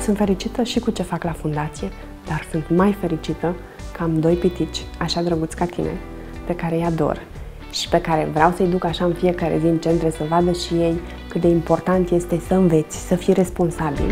sunt fericită și cu ce fac la fundație, dar sunt mai fericită că am 2 pitici, așa drăguți ca tine, pe care îi ador și pe care vreau să-i duc așa în fiecare zi în centre să vadă și ei cât de important este să înveți, să fii responsabil.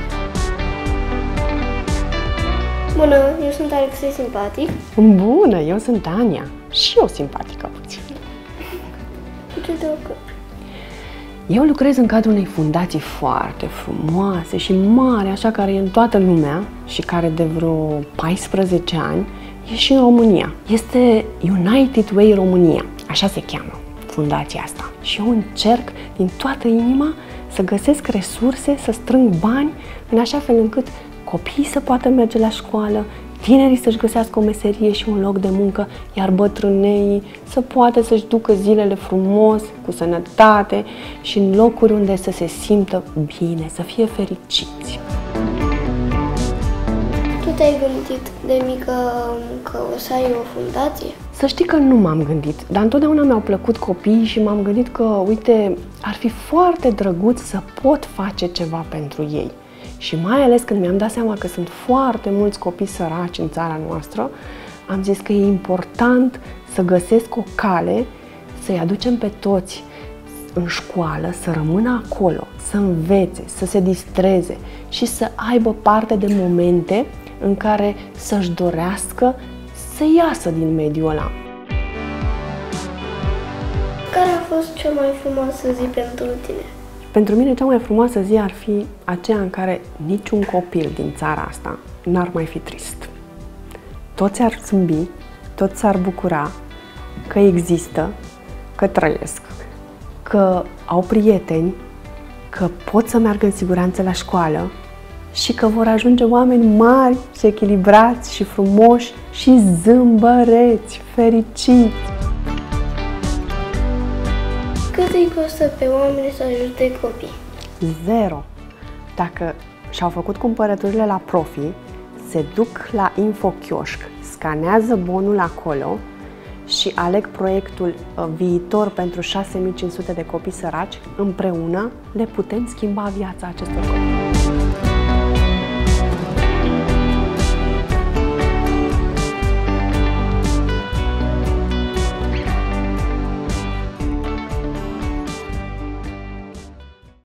Bună, eu sunt Alexei Simpatic. Bună, eu sunt Ania și eu simpatică puțin. Cu ce te ocupi? Eu lucrez în cadrul unei fundații foarte frumoase și mare, așa, care e în toată lumea și care de vreo 14 ani e și în România. Este United Way România, așa se cheamă fundația asta. Și eu încerc din toată inima să găsesc resurse, să strâng bani, în așa fel încât copiii să poată merge la școală, tinerii să-și găsească o meserie și un loc de muncă, iar bătrâneii să poată să-și ducă zilele frumos, cu sănătate și în locuri unde să se simtă bine, să fie fericiți. Tu te-ai gândit de mică că o să ai o fundație? Să știi că nu m-am gândit, dar întotdeauna mi-au plăcut copiii și m-am gândit că, uite, ar fi foarte drăguț să pot face ceva pentru ei. Și mai ales când mi-am dat seama că sunt foarte mulți copii săraci în țara noastră, am zis că e important să găsesc o cale să-i aducem pe toți în școală, să rămână acolo, să învețe, să se distreze și să aibă parte de momente în care să-și dorească să iasă din mediul ăla. Care a fost cea mai frumoasă zi pentru tine? Pentru mine cea mai frumoasă zi ar fi aceea în care niciun copil din țara asta n-ar mai fi trist. Toți ar zâmbi, toți s-ar bucura că există, că trăiesc, că au prieteni, că pot să meargă în siguranță la școală și că vor ajunge oameni mari și echilibrați și frumoși și zâmbăreți, fericiți. Cât îi costă pe oameni să ajute copii? 0. Dacă și-au făcut cumpărăturile la Profi, se duc la InfoChioșc, scanează bonul acolo și aleg proiectul Viitor pentru 6500 de copii săraci, împreună le putem schimba viața acestor copii.